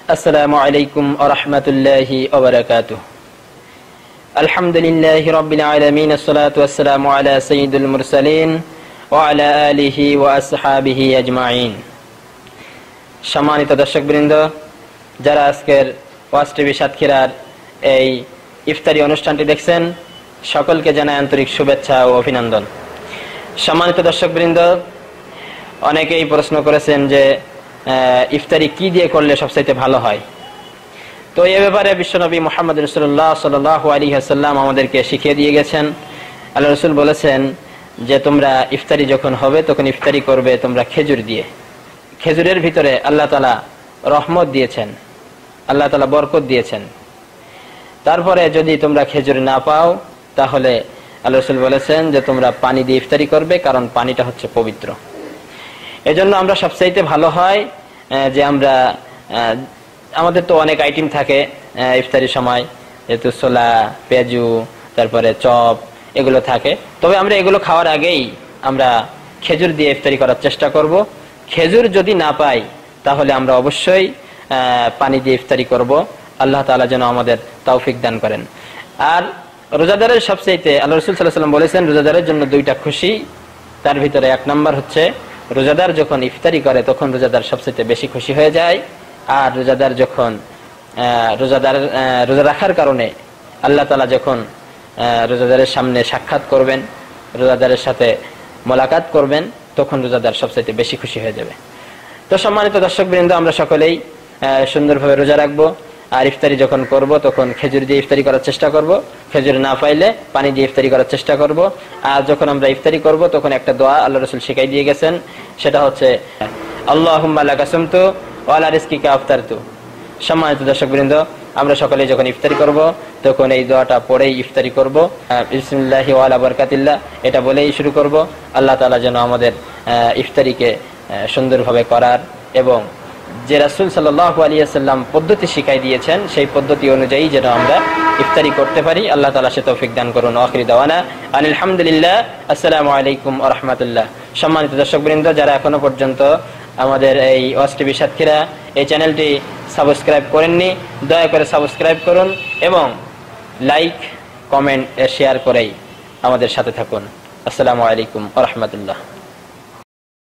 السلام عليكم ورحمة الله وبركاته. الحمد لله رب العالمين، الصلاة والسلام على سيد المرسلين وعلى آله وأصحابه أجمعين. সম্মানিত দর্শকবৃন্দ, যারা আজকের ওয়াজ টিভি সাতক্ষীরার এই ইফতারি অনুষ্ঠানটি দেখছেন, সকলকে জানাই আন্তরিক শুভেচ্ছা ও অভিনন্দন। সম্মানিত দর্শকবৃন্দ, অনেকেই প্রশ্ন করেছেন যে ইফতারি কি দিয়ে করলে সবচাইতে ভালো হয়। তো এ ব্যাপারে বিশ্বনবী মুহাম্মদ রাসূলুল্লাহ সাল্লাল্লাহু আলাইহি ওয়াসাল্লাম আমাদেরকে শিখিয়ে দিয়ে গেছেন। আল্লাহ রাসূল বলেছেন যে তোমরা ইফতারি যখন হবে তখন ইফতারি করবে তোমরা খেজুর দিয়ে। খেজুরের ভিতরে আল্লাহ তাআলা রহমত দিয়েছেন, আল্লাহ তাআলা বরকত দিয়েছেন। তারপরে যদি তোমরা খেজুর না পাও তাহলে আল্লাহ রাসূল বলেছেন যে তোমরা পানি দিয়ে ইফতারি করবে, কারণ পানিটা হচ্ছে পবিত্র। এজন্য আমরা সবচাইতে ভালো হয় যে আমরা আমাদের তো অনেক আইটেম থাকে ইফতারির সময়, যেহেতু ছোলা, পেঁয়াজু, তারপরে চপ এগুলো থাকে। তবে আমরা এগুলো খাওয়ার আগেই আমরা খেজুর দিয়ে ইফতারি করার চেষ্টা করব। খেজুর যদি না পাই তাহলে আমরা অবশ্যই পানি দিয়ে ইফতারি করব। আল্লাহ তাআলা যেন আমাদের তৌফিক দান করেন। আর রোজাদারের সবচাইতে আল্লাহ রাসূল সাল্লাল্লাহু আলাইহি ওয়াসাল্লাম বলেছেন রোজাদারের জন্য দুইটা খুশি। তার ভিতরে এক নাম্বার হচ্ছে রোজাদার যখন ইফতারি করে তখন রোজাদার সবচেয়ে বেশি খুশি হয়ে যায়। আর রোজাদার যখন রোজা রাখার কারণে আল্লাহ তাআলা যখন রোজাদারের সামনে সাক্ষাৎ করবেন, রোজাদারের সাথে মোলাকাত করবেন, তখন রোজাদার সবচেয়ে বেশি খুশি হয়ে যাবে। তো সম্মানিত দর্শকবৃন্দ, আমরা সকলেই সুন্দরভাবে রোজা রাখবো। আর ইফতারি যখন করব তখন খেজুর দিয়ে ইফতারি করার চেষ্টা করব। খেজুর না পাইলে পানি দিয়ে ইফতারি করার চেষ্টা করব। আর যখন আমরা ইফতারি করব তখন একটা দোয়া আল্লাহ রাসূল শিখাই দিয়ে গেছেন, সেটা হচ্ছে আল্লাহুম্মা লাকা সুমতু ওয়া আলা রিজকিকা আফতারতু। সম্মানিত দর্শকবৃন্দ, আমরা সকলেই যখন ইফতারি করব তখন এই দোয়াটা পড়েই ইফতারি করব। বিসমিল্লাহি ওয়া আলা বারাকাতিল্লাহ এটা বলেই শুরু করব। আল্লাহ তাআলা যেন আমাদের ইফতারিকে সুন্দরভাবে করার এবং যে রাসূল সাল্লাল্লাহু আলাইহি ওয়াসাল্লাম পদ্ধতি শিখাই দিয়েছেন সেই পদ্ধতি অনুযায়ী যেন আমরা ইফতারি করতে পারি। আল্লাহ তাআলা সে তৌফিক দান করুন। আখির দাওয়ানা আলহামদুলিল্লাহ। আসসালামু আলাইকুম ওয়া রাহমাতুল্লাহ। সম্মানিত দর্শকবৃন্দ, যারা এখনো পর্যন্ত আমাদের এই ওয়াজ টিভি সাতক্ষীরা এই চ্যানেলটি সাবস্ক্রাইব করেননি, দয়া করে সাবস্ক্রাইব করুন এবং লাইক, কমেন্ট, শেয়ার করেই আমাদের সাথে থাকুন। আসসালামু আলাইকুম ওয়া রাহমাতুল্লাহ।